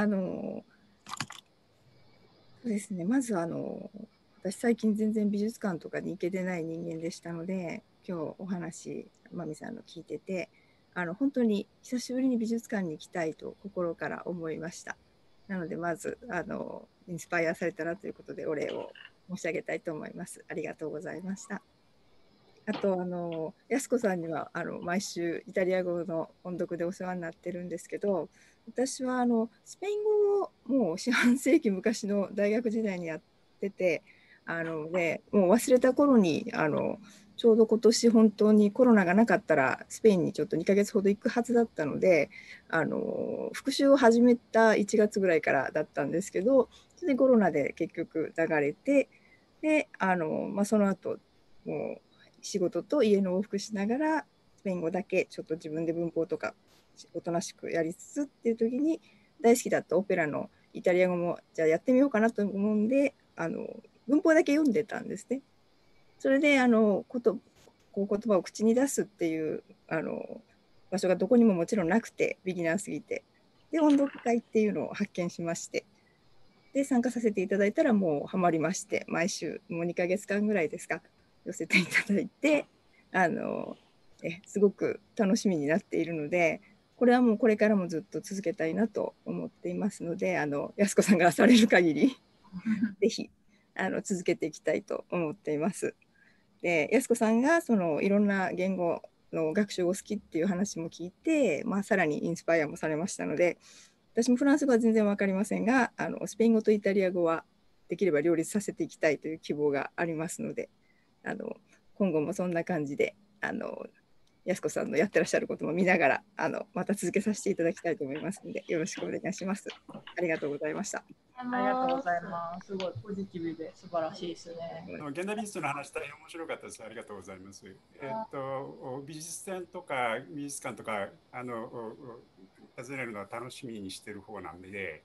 ですね、まず私最近全然美術館とかに行けてない人間でしたので、今日お話、まみさんの聞いてて、本当に久しぶりに美術館に行きたいと心から思いました。なので、まずインスパイアされたらということでお礼を申し上げたいと思います。ありがとうございました。あと安子さんには毎週イタリア語の音読でお世話になってるんですけど、私はスペイン語をもう四半世紀昔の大学時代にやってて、でもう忘れた頃にちょうど今年本当にコロナがなかったらスペインにちょっと2ヶ月ほど行くはずだったので、復習を始めた1月ぐらいからだったんですけど、それでコロナで結局流れて、でその後もう仕事と家の往復しながらスペイン語だけちょっと自分で文法とかおとなしくやりつつっていう時に、大好きだったオペラのイタリア語もじゃあやってみようかなと思うんで文法だけ読んでたんですね。それでこう言葉を口に出すっていう場所がどこにももちろんなくて、ビギナーすぎて、で音読会っていうのを発見しまして、で参加させていただいたらもうハマりまして、毎週もう2ヶ月間ぐらいですか寄せていただいてすごく楽しみになっているので、これはもうこれからもずっと続けたいなと思っていますので、安子さんがされる限りぜひ続けていきたいと思っています。で安子さんがいろんな言語の学習を好きっていう話も聞いて、さらにインスパイアもされましたので、私もフランス語は全然分かりませんがスペイン語とイタリア語はできれば両立させていきたいという希望がありますので、今後もそんな感じで安子さんのやってらっしゃることも見ながらまた続けさせていただきたいと思いますので、よろしくお願いします。ありがとうございました。 ありがとうございます。すごいポジティブで素晴らしいですね。 現代美術の話大変面白かったです。ありがとうございます。美術展とか美術館とか訪ねるのは楽しみにしている方なんで、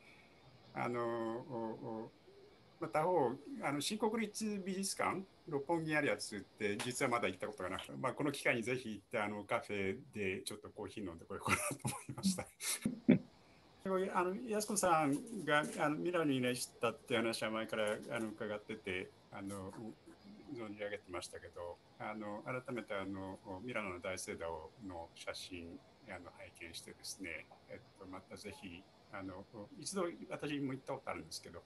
他方新国立美術館六本木にあるやつって実はまだ行ったことがなくて、この機会にぜひ行ってカフェでちょっとコーヒー飲んでこようかなと思いました。安子さんがミラノにいらしたって話は前から伺ってて存じ上げてましたけど、改めてミラノの大聖堂の写真拝見してですね、またぜひ一度私も行ったことあるんですけど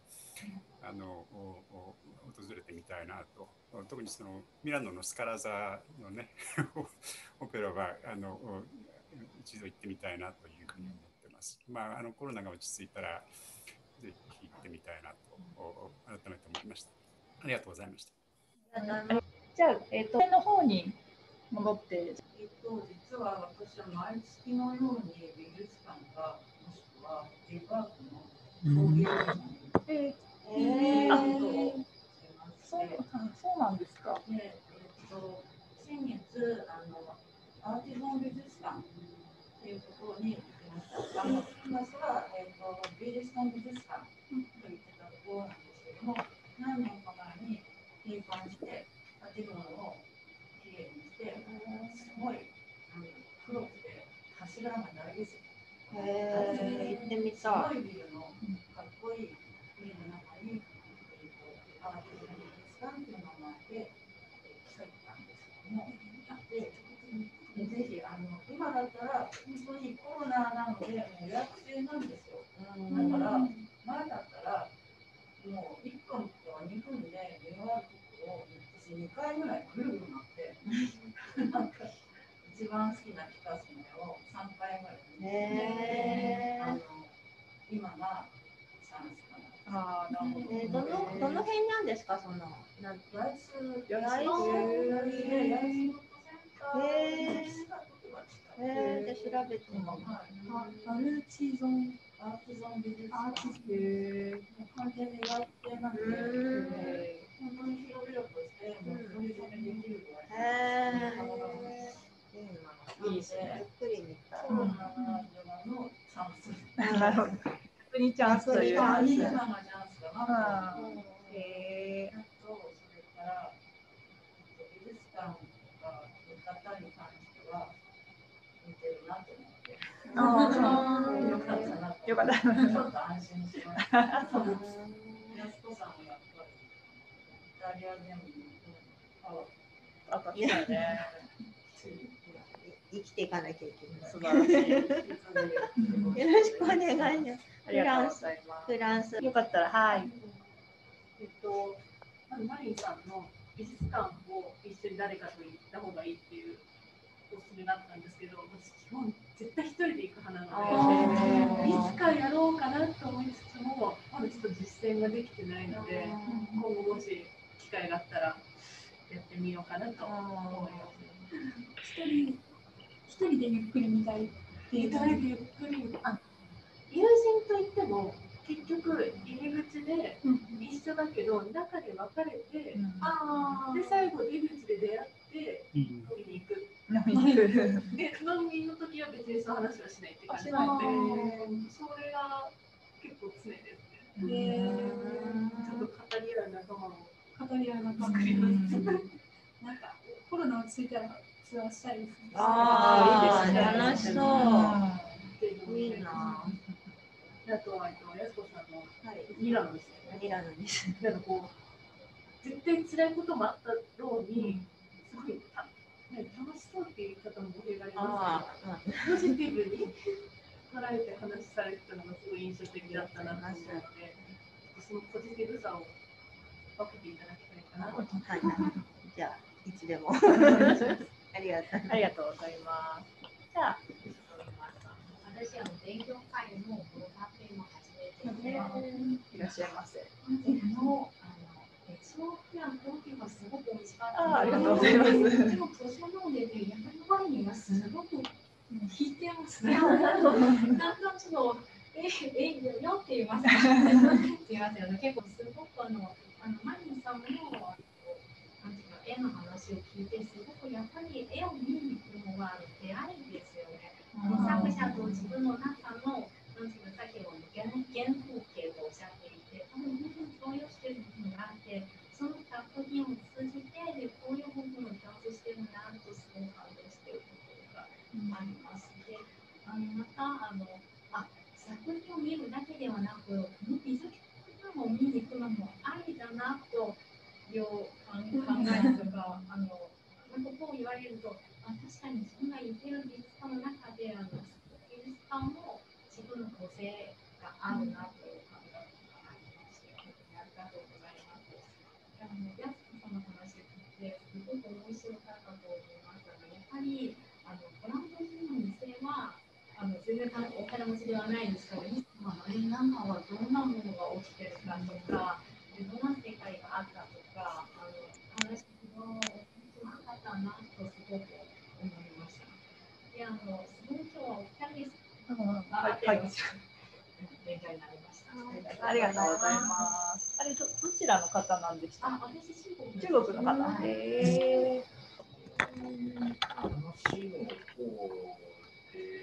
訪れてみたいなと。特にそのミラノのスカラ座のねオペラは一度行ってみたいなというふうに思ってます。コロナが落ち着いたらぜひ行ってみたいなと改めて思いました。ありがとうございました。 じゃあの方に戻って。 実は私は毎月のように美術館かもしくはデパートの工芸美そうなんですか。 先月アーティゾン美術館っていうところに行きました。昔は美術館美術館と言ってたところなんですけども、何年か前に閉館して建物をきれいにして、すごい黒くて柱が大ですよ。 行ってみたい。 すごいビルのかっこいいビルの中にアーティゾン美術館っていう名前で入ったんですけども、ぜひ今だったら本当にコロナなので予約制なんですよ。 だから前だったらもう1分とか2分で見終わるところを私2回ぐらいぐるぐるなってなんか一番好きなピカソの絵を3回ぐらい見て、今がチャンスかな。 どの辺なんですか、その八重洲で調べてもアルチゾン美術館完全にやってなくて、本当に広々として独り占めできるぐらいいいですね。 ゆっくり見たい。 コロナのチャンス。 なるほど。逆にチャンスという。 今がチャンスだなと思って。あとそれから美術館とか見方に関しては似てるなと思って。よかったな。 よかった。 ちょっと安心しました。やすこさんもやっぱりイタリアでもあったね。 生きていかなきゃいけない。 素晴らしい。 よろしくお願いします。 ありがとうございます。 フランス。 よかったら、はい。 マリンさんの美術館を一緒に誰かと行った方がいいっていうおすすめがあったんですけど、私基本絶対一人で行く派なので、いつかやろうかなと思いつつも、まだちょっと実践ができてないので、今後もし機会があったらやってみようかなと思います。 一人でゆっくり見たいっていう。 一人でゆっくり。友人といっても結局入り口で一緒だけど中で別れて、で最後出口で出会って飲みに行く。で飲みの時は別にその話はしないって感じなので、それが結構常ですね。ちょっと語り合う仲間を作ります。 なんかコロナ落ち着いたらツアーしたいですね。 いいですね。楽しそう。いいな。 あとはやすこさんのミラノですね。 ミラノです。 なんかこう絶対辛いこともあったろうに、すごい楽しそうっていう言い方も語弊がありますけど、ポジティブに捉えて話されてたのがすごい印象的だったなと思って、そのポジティブさを分けていただきたいかなと。 じゃあいつでもありがとうございます。じゃあ。 私勉強会のボロカフェも始めていらっしゃいませ。 エチオピアンコーヒーがすごく美味しかった。 ありがとうございます。 でも途中飲んでて、やっぱりワインがすごく効いてますね。だんだんちょっと、いいよって言いますか。すみません。結構すごくマリンさんの絵の話を聞いて、すごくやっぱり絵を見に行くのは出会いですよね。作者と自分の中の、さっきの原風景とおっしゃっていて、多分本当に共有している部分があって、その作品を通じて、こういう部分を共通しているなとすごく感動しているところがあります。で、また作品を見るだけではなく、この美術館を見に行くのもありだなという考えとか、なんかこう言われると、確かに自分が言っている美術館の中で美術館も自分の個性があるなという感覚がありまして、ありがとうございます。やすこさんの話を聞いてすごく面白かったと思いますが、やっぱりフランス人の店は全然お金持ちではないんですけど、中はどんなものが起きてるかとか、どんな世界があったとか、話が面白かったなとすごく思いました。で、すごい今日はお二人勉強になりました。 ありがとうございます。どちらの方なんでした？ 私、 中国の方。 話の方で、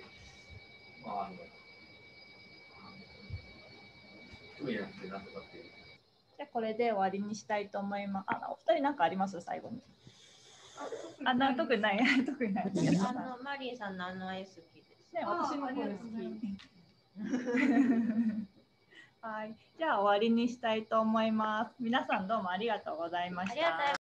興味なくてなんとかっていう。 じゃあこれで終わりにしたいと思います。お二人何かあります？最後に。特にない。特にない。 マリンさんの絵好きですね。私もこれ好き。はい。じゃあ終わりにしたいと思います。皆さんどうもありがとうございました。